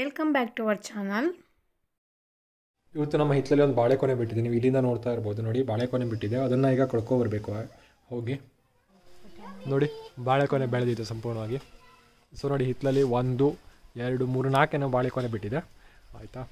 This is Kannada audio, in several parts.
Welcome back to our channel. ಇವತ್ತು ನಮ್ಮ ಹಿತ್ತಲಲ್ಲಿ ಒಂದು ಬಾಳೆಕೊನೆ ಬಿಟ್ಟಿದೆ. ನೀವು ಇಲ್ಲಿಂದ ನೋಡ್ತಾ ಇರ್ಬೋದು ನೋಡಿ, ಬಾಳೆಕೊನೆ ಬಿಟ್ಟಿದೆ. ಅದನ್ನು ಈಗ ಕಳ್ಕೊಬರ್ಬೇಕು ಹೋಗಿ. ನೋಡಿ, ಬಾಳೆಕೊನೆ ಬೆಳೆದಿದೆ ಸಂಪೂರ್ಣವಾಗಿ. ಸೊ ನೋಡಿ, ಹಿತ್ತಲಲ್ಲಿ 1 2 3 4 ಬಾಳೆಕೊನೆ ಬಿಟ್ಟಿದೆ. ಆಯಿತಾ,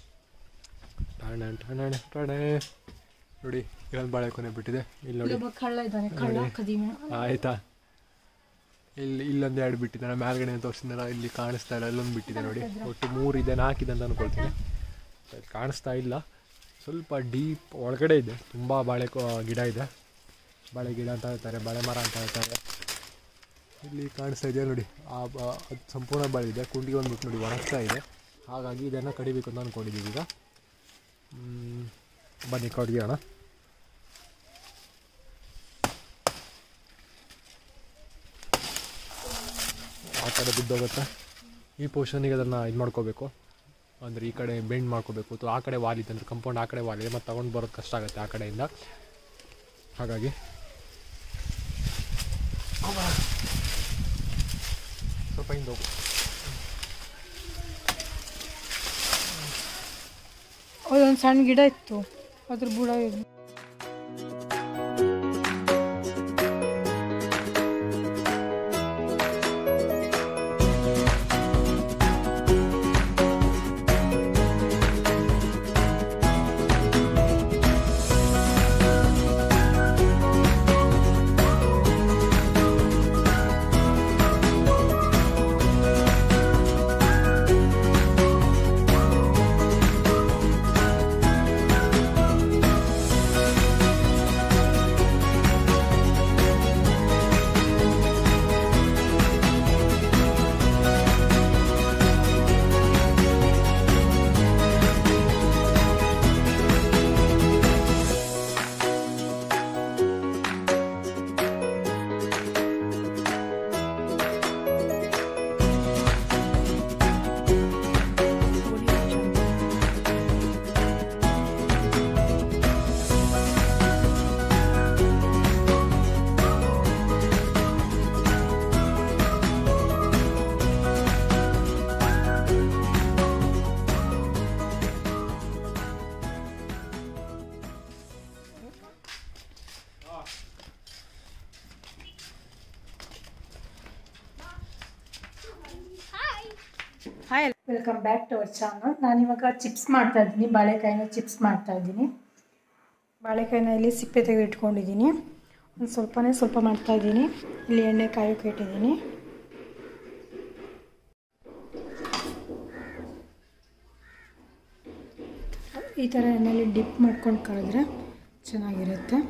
ನೋಡಿ ಇಲ್ಲೊಂದು ಬಾಳೆಕೊನೆ ಬಿಟ್ಟಿದೆ. ಇಲ್ಲಿ ನೋಡಿ, ಆಯಿತಾ, ಇಲ್ಲೊಂದು 2 ಬಿಟ್ಟಿದೆ. ನಾನು ಮೇಲ್ಗಡೆ ತೋರಿಸಿದ ಇಲ್ಲಿ ಕಾಣಿಸ್ತಾ ಇಲ್ಲ, ಇಲ್ಲೊಂದು ಬಿಟ್ಟಿದೆ ನೋಡಿ. ಒಟ್ಟು 3 ಇದೆ, 4 ಇದೆ ಅಂತ ಅಂದ್ಕೊಳ್ತೀನಿ. ಕಾಣಿಸ್ತಾ ಇಲ್ಲ, ಸ್ವಲ್ಪ ಡೀಪ್ ಒಳಗಡೆ ಇದೆ. ತುಂಬ ಗಿಡ ಇದೆ. ಬಾಳೆ ಗಿಡ ಅಂತ ಹೇಳ್ತಾರೆ, ಬಾಳೆ ಮರ ಅಂತ ಹೇಳ್ತಾರೆ. ಇಲ್ಲಿ ಕಾಣಿಸ್ತಾ ಇದೆಯಾ ನೋಡಿ, ಅದು ಸಂಪೂರ್ಣ ಬಾಳೆ ಇದೆ. ಕುಂಡಿಗೆ ಬಂದುಬಿಟ್ಟು ನೋಡಿ ಒಣಗ್ತಾ ಇದೆ. ಹಾಗಾಗಿ ಇದನ್ನು ಕಡಿಬೇಕು ಅಂತ ಅಂದ್ಕೊಂಡಿದ್ದೀವಿ. ಈಗ ಬನ್ನಿ ಕಡಿಯೋಣ. ಆ ಕಡೆ ಬಿದ್ದೋಗುತ್ತೆ. ಈ ಪೋರ್ಷನಿಗೆ ಅದನ್ನು ಇದು ಮಾಡ್ಕೋಬೇಕು, ಅಂದರೆ ಈ ಕಡೆ ಬೆಂಡ್ ಮಾಡ್ಕೋಬೇಕು. ಅಥವಾ ಆ ಕಡೆ ವಾಲ್ ಇದೆ ಅಂದರೆ ಕಂಪೌಂಡ್ ಆ ಕಡೆ ವಾಲ್ ಇದೆ, ಮತ್ತು ತಗೊಂಡು ಬರೋದು ಕಷ್ಟ ಆಗುತ್ತೆ ಆ ಕಡೆಯಿಂದ. ಹಾಗಾಗಿ ಸ್ವಲ್ಪ ಹಿಂದೆ ಹೋಗು. ಅದೊಂದು ಸಣ್ಣ ಗಿಡ ಇತ್ತು, ಅದ್ರ ಬುಡ ಇದೆ. Hi, welcome back to our channel. ನಾನಿವಾಗ ಚಿಪ್ಸ್ ಮಾಡ್ತಾ ಇದ್ದೀನಿ. ಬಾಳೆಕಾಯಿನ ಚಿಪ್ಸ್ ಮಾಡ್ತಾ ಇದ್ದೀನಿ. ಬಾಳೆಕಾಯಿನ ಇಲ್ಲಿ ಸಿಪ್ಪೆ ತೆಗೆದು ಇಟ್ಕೊಂಡಿದ್ದೀನಿ. ಒಂದು ಸ್ವಲ್ಪ ಮಾಡ್ತಾ ಇದ್ದೀನಿ. ಇಲ್ಲಿ ಎಣ್ಣೆ ಕಾಯೋಕೆ ಇಟ್ಟಿದ್ದೀನಿ. ಈ ಥರ ಎಣ್ಣೆಯಲ್ಲಿ ಡಿಪ್ ಮಾಡ್ಕೊಂಡು ಕಳೆದ್ರೆ ಚೆನ್ನಾಗಿರುತ್ತೆ.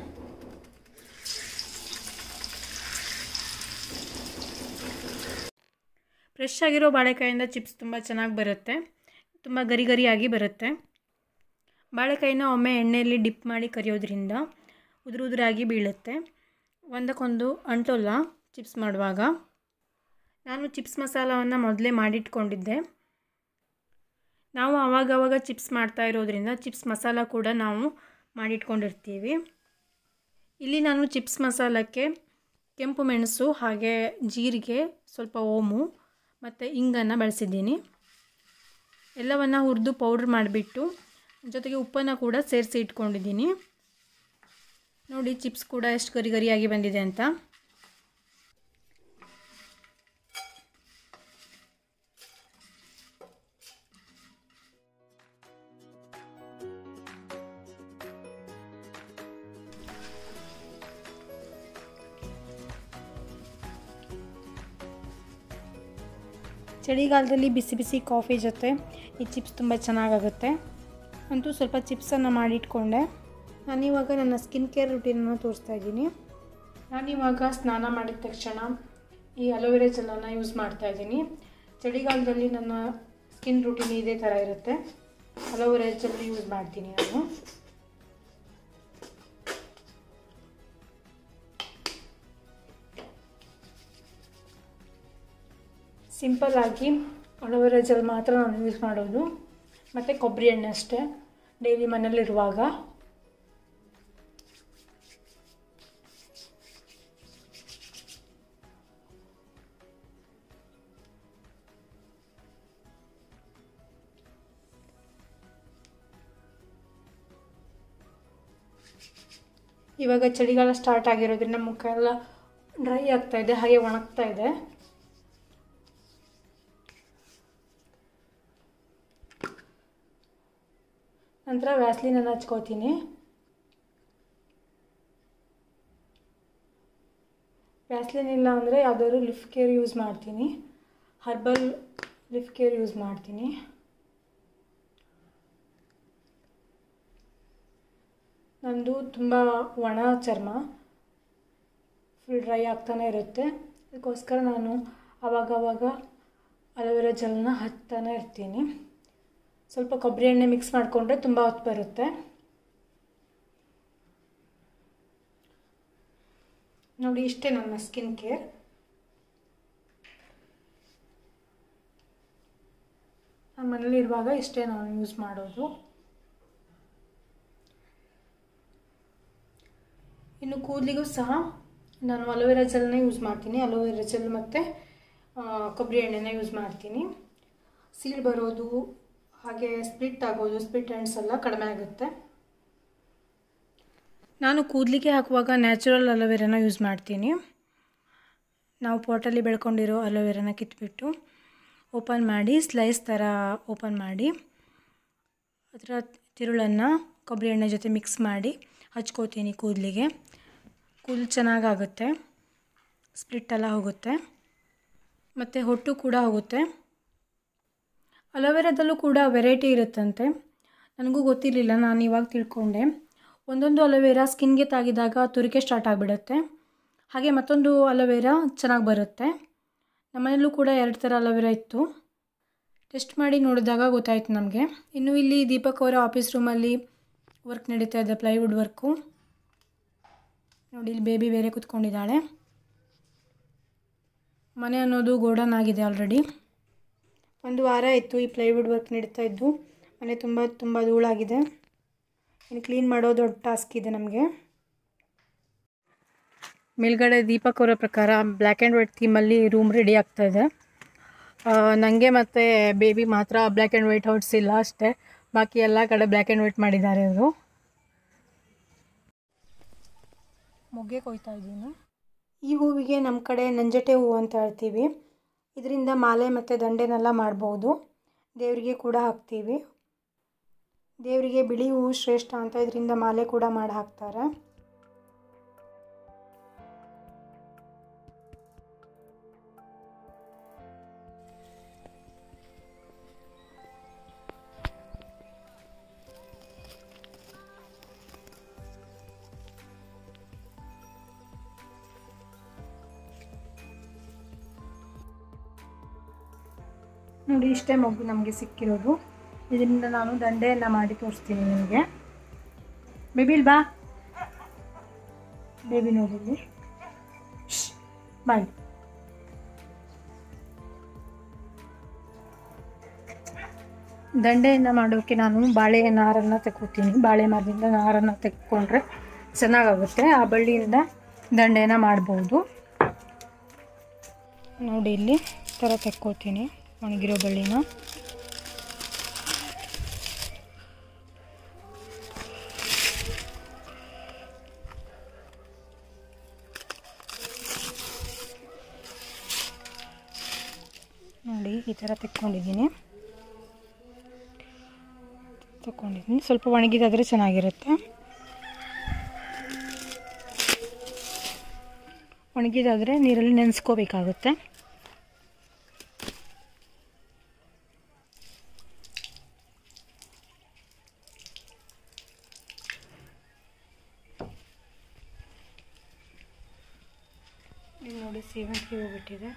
ಫ್ರೆಶ್ ಆಗಿರೋ ಬಾಳೆಕಾಯಿಂದ ಚಿಪ್ಸ್ ತುಂಬ ಚೆನ್ನಾಗಿ ಬರುತ್ತೆ, ತುಂಬ ಗರಿಯಾಗಿ ಬರುತ್ತೆ. ಬಾಳೆಕಾಯಿನ ಒಮ್ಮೆ ಎಣ್ಣೆಯಲ್ಲಿ ಡಿಪ್ ಮಾಡಿ ಕರಿಯೋದ್ರಿಂದ ಉದುರಾಗಿ ಬೀಳುತ್ತೆ, ಒಂದಕ್ಕೊಂದು ಅಂಟೋಲ್ಲ ಚಿಪ್ಸ್ ಮಾಡುವಾಗ. ನಾನು ಚಿಪ್ಸ್ ಮಸಾಲವನ್ನು ಮೊದಲೇ ಮಾಡಿಟ್ಕೊಂಡಿದ್ದೆ. ನಾವು ಆವಾಗವಾಗ ಚಿಪ್ಸ್ ಮಾಡ್ತಾ ಇರೋದ್ರಿಂದ ಚಿಪ್ಸ್ ಮಸಾಲ ಕೂಡ ನಾವು ಮಾಡಿಟ್ಕೊಂಡಿರ್ತೀವಿ. ಇಲ್ಲಿ ನಾನು ಚಿಪ್ಸ್ ಮಸಾಲಕ್ಕೆ ಕೆಂಪು ಮೆಣಸು, ಹಾಗೆ ಜೀರಿಗೆ, ಸ್ವಲ್ಪ ಓಮು ಮತ್ತು ಇಂಗನ್ನು ಬಳಸಿದ್ದೀನಿ. ಎಲ್ಲವನ್ನು ಹುರಿದು ಪೌಡ್ರ್ ಮಾಡಿಬಿಟ್ಟು ಜೊತೆಗೆ ಉಪ್ಪನ್ನು ಕೂಡ ಸೇರಿಸಿ ಇಟ್ಕೊಂಡಿದ್ದೀನಿ. ನೋಡಿ ಚಿಪ್ಸ್ ಕೂಡ ಎಷ್ಟು ಗರಿಯಾಗಿ ಬಂದಿದೆ ಅಂತ. ಚಳಿಗಾಲದಲ್ಲಿ ಬಿಸಿ ಬಿಸಿ ಕಾಫಿ ಜೊತೆ ಈ ಚಿಪ್ಸ್ ತುಂಬ ಚೆನ್ನಾಗಾಗುತ್ತೆ. ಅಂತೂ ಸ್ವಲ್ಪ ಚಿಪ್ಸನ್ನು ಮಾಡಿಟ್ಕೊಂಡೆ. ನಾನಿವಾಗ ನನ್ನ ಸ್ಕಿನ್ ಕೇರ್ ರುಟೀನನ್ನು ತೋರಿಸ್ತಾ ಇದ್ದೀನಿ. ನಾನಿವಾಗ ಸ್ನಾನ ಮಾಡಿದ ತಕ್ಷಣ ಈ ಅಲೋವೆರಾ ಜೆಲ್ಲನ್ನು ಯೂಸ್ ಮಾಡ್ತಾ ಇದ್ದೀನಿ. ಚಳಿಗಾಲದಲ್ಲಿ ನನ್ನ ಸ್ಕಿನ್ ರುಟೀನ್ ಇದೇ ಥರ ಇರುತ್ತೆ. ಅಲೋವೆರಾ ಜೆಲ್ ಯೂಸ್ ಮಾಡ್ತೀನಿ ನಾನು. ಸಿಂಪಲ್ಲಾಗಿ ಅಲೋವೆರಾ ಜೆಲ್ ಮಾತ್ರ ನಾನು ಯೂಸ್ ಮಾಡೋದು, ಮತ್ತು ಕೊಬ್ಬರಿ ಎಣ್ಣೆ ಅಷ್ಟೇ ಡೈಲಿ ಮನೇಲಿರುವಾಗ. ಇವಾಗ ಚಳಿಗಾಲ ಸ್ಟಾರ್ಟ್ ಆಗಿರೋದ್ರಿಂದ ಮುಖ ಎಲ್ಲ ಡ್ರೈ ಆಗ್ತಾ ಇದೆ, ಹಾಗೆ ಒಣಗ್ತಾ ಇದೆ. ನಂತರ ವ್ಯಾಸ್ಲಿನನ್ನು ಹಚ್ಕೋತೀನಿ. ವ್ಯಾಸ್ಲಿನ್ ಇಲ್ಲ ಅಂದರೆ ಯಾವುದಾದ್ರು ಲಿಫ್ ಕೇರ್ ಯೂಸ್ ಮಾಡ್ತೀನಿ, ಹರ್ಬಲ್ ಲಿಫ್ ಕೇರ್ ಯೂಸ್ ಮಾಡ್ತೀನಿ. ನಂದು ತುಂಬ ಒಣ ಚರ್ಮ, ಫುಲ್ ಡ್ರೈ ಆಗ್ತಾನೆ ಇರುತ್ತೆ. ಅದಕ್ಕೋಸ್ಕರ ನಾನು ಆವಾಗವಾಗ ಅಲೋವೆರಾ ಜೆಲ್ನ ಹಚ್ತಾನೆ ಇರ್ತೀನಿ. ಸ್ವಲ್ಪ ಕೊಬ್ಬರಿ ಎಣ್ಣೆ ಮಿಕ್ಸ್ ಮಾಡಿಕೊಂಡ್ರೆ ತುಂಬ ಹೊತ್ತು ಬರುತ್ತೆ. ನೋಡಿ, ಇಷ್ಟೇ ನನ್ನ ಸ್ಕಿನ್ ಕೇರ್. ನಾನು ಮನೇಲಿರುವಾಗ ಇಷ್ಟೇ ನಾನು ಯೂಸ್ ಮಾಡೋದು. ಇನ್ನು ಕೂದಲಿಗೂ ಸಹ ನಾನು ಅಲೋವೆರಾ ಜೆಲ್ನ ಯೂಸ್ ಮಾಡ್ತೀನಿ. ಅಲೋವೆರಾ ಜೆಲ್ ಮತ್ತು ಕೊಬ್ಬರಿ ಎಣ್ಣೆನ ಯೂಸ್ ಮಾಡ್ತೀನಿ. ಸೀಳು ಬರೋದು ಹಾಗೆ ಸ್ಪ್ಲಿಟ್ ಆಗೋದು, ಸ್ಪ್ಲಿಟ್ ಎಂಡ್ಸ್ ಎಲ್ಲ ಕಡಿಮೆ ಆಗುತ್ತೆ. ನಾನು ಕೂದಲಿಗೆ ಹಾಕುವಾಗ ನ್ಯಾಚುರಲ್ ಅಲೋವೆರಾನ ಯೂಸ್ ಮಾಡ್ತೀನಿ. ನಾವು ಪಾಟಲ್ಲಿ ಬೆಳ್ಕೊಂಡಿರೋ ಅಲೋವೆರಾನ ಕಿತ್ಬಿಟ್ಟು ಓಪನ್ ಮಾಡಿ, ಸ್ಲೈಸ್ ಥರ ಓಪನ್ ಮಾಡಿ ಅದರ ತಿರುಳನ್ನು ಕೊಬ್ಬರಿ ಎಣ್ಣೆ ಜೊತೆ ಮಿಕ್ಸ್ ಮಾಡಿ ಹಚ್ಕೋತೀನಿ ಕೂದಲಿಗೆ. ಕೂದಲು ಚೆನ್ನಾಗಾಗುತ್ತೆ, ಸ್ಪ್ಲಿಟ್ ಎಲ್ಲ ಹೋಗುತ್ತೆ ಮತ್ತು ಹೊಟ್ಟು ಕೂಡ ಹೋಗುತ್ತೆ. ಅಲೋವೆರಾದಲ್ಲೂ ಕೂಡ ವೆರೈಟಿ ಇರುತ್ತಂತೆ, ನನಗೂ ಗೊತ್ತಿರಲಿಲ್ಲ, ನಾನು ಇವಾಗ ತಿಳ್ಕೊಂಡೆ. ಒಂದೊಂದು ಅಲೋವೆರಾ ಸ್ಕಿನ್ಗೆ ತಾಗಿದಾಗ ತುರಿಕೆ ಸ್ಟಾರ್ಟ್ ಆಗಿಬಿಡುತ್ತೆ, ಹಾಗೆ ಮತ್ತೊಂದು ಅಲೋವೆರಾ ಚೆನ್ನಾಗಿ ಬರುತ್ತೆ. ನಮ್ಮನೆಯಲ್ಲೂ ಕೂಡ 2 ಥರ ಅಲೋವೆರಾ ಇತ್ತು. ಟೆಸ್ಟ್ ಮಾಡಿ ನೋಡಿದಾಗ ಗೊತ್ತಾಯಿತು ನಮಗೆ. ಇನ್ನು ಇಲ್ಲಿ ದೀಪಕ್ ಅವರ ಆಫೀಸ್ ರೂಮಲ್ಲಿ ವರ್ಕ್ ನಡೀತಾ ಇದೆ, ಪ್ಲೈವುಡ್ ವರ್ಕು. ನೋಡಿ, ಇಲ್ಲಿ ಬೇಬಿ ಬೇರೆ ಕೂತ್ಕೊಂಡಿದ್ದಾಳೆ. ಮನೆ ಅನ್ನೋದು ಗೋಡನ್ ಆಗಿದೆ ಆಲ್ರೆಡಿ. 1 ವಾರ ಆಯಿತು ಈ ಪ್ಲೈವುಡ್ ವರ್ಕ್ ನಡೀತಾ ಇದ್ದು. ಮನೆ ತುಂಬ ಧೂಳಾಗಿದೆ. ಇನ್ನು ಕ್ಲೀನ್ ಮಾಡೋ ದೊಡ್ಡ ಟಾಸ್ಕ್ ಇದೆ ನಮಗೆ. ಮೇಲ್ಗಡೆ ದೀಪಕ್ ಅವರ ಪ್ರಕಾರ ಬ್ಲ್ಯಾಕ್ ಆ್ಯಂಡ್ ವೈಟ್ ಥೀಮಲ್ಲಿ ರೂಮ್ ರೆಡಿ ಆಗ್ತಾಯಿದೆ. ನನಗೆ ಮತ್ತು ಬೇಬಿ ಮಾತ್ರ ಬ್ಲ್ಯಾಕ್ ಆ್ಯಂಡ್ ವೈಟ್ ಹೊಡ್ಸಿಲ್ಲ ಅಷ್ಟೇ, ಬಾಕಿ ಎಲ್ಲ ಕಡೆ ಬ್ಲ್ಯಾಕ್ ಆ್ಯಂಡ್ ವೈಟ್ ಮಾಡಿದ್ದಾರೆ ಅವರು. ಮೊಗ್ಗೆ ಕೊಯ್ತಾ ಇದ್ದೀನಿ. ಈ ಹೂವಿಗೆ ನಮ್ಮ ಕಡೆ ನಂಜಟೆ ಹೂವು ಅಂತ ಹೇಳ್ತೀವಿ. ಇದರಿಂದ ಮಾಲೆ ಮತ್ತು ದಂಡೆನೆಲ್ಲ ಮಾಡ್ಬೋದು. ದೇವರಿಗೆ ಕೂಡ ಹಾಕ್ತೀವಿ. ದೇವರಿಗೆ ಬಿಳಿ ಹೂವು ಶ್ರೇಷ್ಠ ಅಂತ ಇದರಿಂದ ಮಾಲೆ ಕೂಡ ಮಾಡಿ ಹಾಕ್ತಾರೆ. ನೋಡಿ, ಇಷ್ಟೇ ಮೊಗ್ಗು ನಮಗೆ ಸಿಕ್ಕಿರೋದು. ಇದರಿಂದ ನಾನು ದಂಡೆಯನ್ನು ಮಾಡಿ ತೋರಿಸ್ತೀನಿ ನಿಮಗೆ. ಬೇಬಿಲ್ ಬಾ, ಬೇಬಿ ನೋಡಿಲ್ಲಿ ಬಾಯ್. ದಂಡೆಯನ್ನು ಮಾಡೋಕ್ಕೆ ನಾನು ಬಾಳೆ ನಾರನ್ನು ತೆಕ್ಕೋತೀನಿ. ಬಾಳೆ ಮರದಿಂದ ನಾರನ್ನು ತೆಕ್ಕೊಂಡ್ರೆ ಚೆನ್ನಾಗಾಗುತ್ತೆ. ಆ ಬಳ್ಳಿಯಿಂದ ದಂಡೆಯನ್ನು ಮಾಡ್ಬೋದು. ನೋಡಿ, ಇಲ್ಲಿ ಈ ಥರ ತೆಕ್ಕೋತೀನಿ ಒಣಗಿರೋ ಬಳ್ಳಿನ. ನೋಡಿ, ಈ ಥರ ತೆಕ್ಕೊಂಡಿದ್ದೀನಿ. ಸ್ವಲ್ಪ ಒಣಗಿದಾದರೆ ಚೆನ್ನಾಗಿರುತ್ತೆ. ಒಣಗಿದಾದರೆ ನೀರಲ್ಲಿ ನೆನೆಸ್ಕೋಬೇಕಾಗುತ್ತೆ. ನೋಡಿ, ಸೇವಂತಿಗೆ ಹೋಗ್ಬಿಟ್ಟಿದೆ.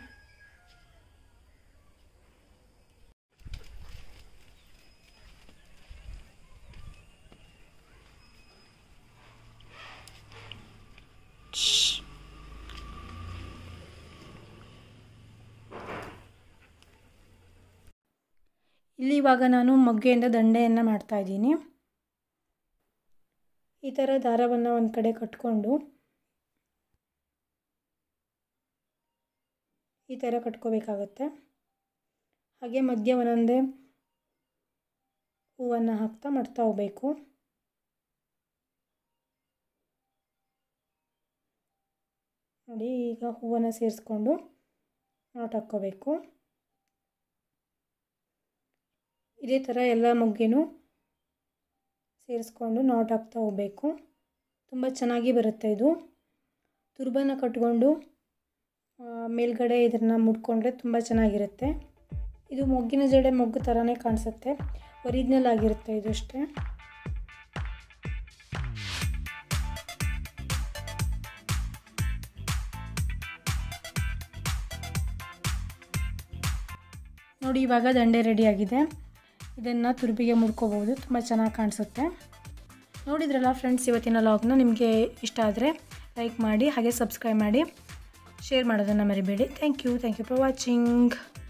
ಇಲ್ಲಿ ಇವಾಗ ನಾನು ಮೊಗ್ಗೆಯಿಂದ ದಂಡೆಯನ್ನು ಮಾಡ್ತಾಯಿದ್ದೀನಿ. ಈ ಥರ ದಾರವನ್ನು ಒಂದು ಕಡೆ ಕಟ್ಕೊಂಡು ಈ ಥರ ಕಟ್ಕೋಬೇಕಾಗತ್ತೆ. ಹಾಗೆ ಮಧ್ಯ ಒಂದೊಂದೇ ಹೂವನ್ನು ಹಾಕ್ತಾ ಮಾಡ್ತಾ ಹೋಗಬೇಕು. ನೋಡಿ ಈಗ ಹೂವನ್ನು ಸೇರಿಸ್ಕೊಂಡು ನಾಟ್ ಹಾಕ್ಕೋಬೇಕು. ಇದೇ ಥರ ಎಲ್ಲ ಮೊಗ್ಗೆನೂ ಸೇರಿಸ್ಕೊಂಡು ನಾಟ್ ಹಾಕ್ತಾ ಹೋಗಬೇಕು. ತುಂಬ ಚೆನ್ನಾಗಿ ಬರುತ್ತೆ ಇದು. ತುರ್ಬನ ಕಟ್ಕೊಂಡು ಮೇಲ್ಗಡೆ ಇದನ್ನು ಮುಡ್ಕೊಂಡ್ರೆ ತುಂಬ ಚೆನ್ನಾಗಿರುತ್ತೆ. ಇದು ಮೊಗ್ಗಿನ ಜಡೆ ಮೊಗ್ಗು ಥರನೇ ಕಾಣಿಸುತ್ತೆ, ಒರಿಜಿನಲ್ ಆಗಿರುತ್ತೆ ಇದು ಅಷ್ಟೇ. ನೋಡಿ ಇವಾಗ ದಂಡೆ ರೆಡಿಯಾಗಿದೆ. ಇದನ್ನು ತುರ್ಬಿಗೆ ಮುಡ್ಕೋಬೋದು, ತುಂಬ ಚೆನ್ನಾಗಿ ಕಾಣಿಸುತ್ತೆ. ನೋಡಿದ್ರಲ್ಲ ಫ್ರೆಂಡ್ಸ್, ಇವತ್ತಿನ ಲಾಗ್ನ ನಿಮಗೆ ಇಷ್ಟ ಆದರೆ ಲೈಕ್ ಮಾಡಿ, ಹಾಗೆ ಸಬ್ಸ್ಕ್ರೈಬ್ ಮಾಡಿ, ಶೇರ್ ಮಾಡೋದನ್ನು ಮರಿಬೇಡಿ. Thank you for watching.